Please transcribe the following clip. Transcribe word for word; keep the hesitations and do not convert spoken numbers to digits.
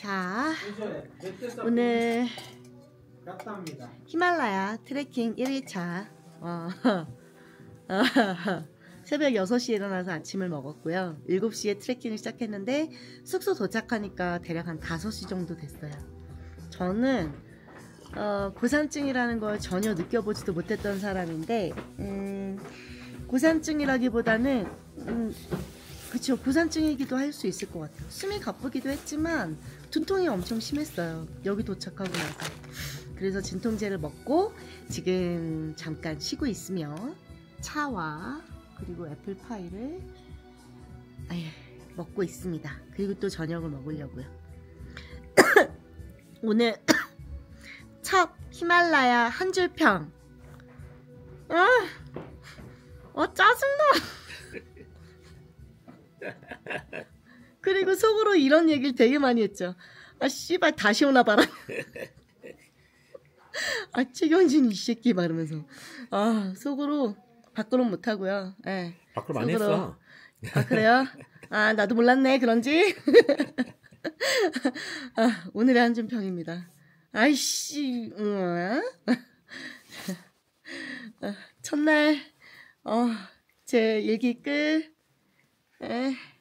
자, 오늘 히말라야 트레킹 일 일차 어, 새벽 여섯 시에 일어나서 아침을 먹었고요. 일곱 시에 트레킹을 시작했는데 숙소 도착하니까 대략 한 다섯 시 정도 됐어요. 저는 어, 고산증이라는 걸 전혀 느껴보지도 못했던 사람인데 음, 고산증이라기보다는 음, 그쵸, 고산증이기도 할 수 있을 것 같아요. 숨이 가쁘기도 했지만 두통이 엄청 심했어요. 여기 도착하고 나서. 그래서 진통제를 먹고 지금 잠깐 쉬고 있으며 차와 그리고 애플파이를 아휴, 먹고 있습니다. 그리고 또 저녁을 먹으려고요. 오늘 첫 히말라야 한 줄평. 아, 어 짜증나. 그리고 속으로 이런 얘기를 되게 많이 했죠. 아 씨발 다시 오나 봐라. 아 최경진 이 새끼 말하면서 아 속으로 밖으로 못하고요. 예. 밖으로 많이 했어. 아 그래요? 아 나도 몰랐네 그런지. 아, 오늘의 한준평입니다. 아이씨 응. 첫날 어, 제 얘기 끝. 에.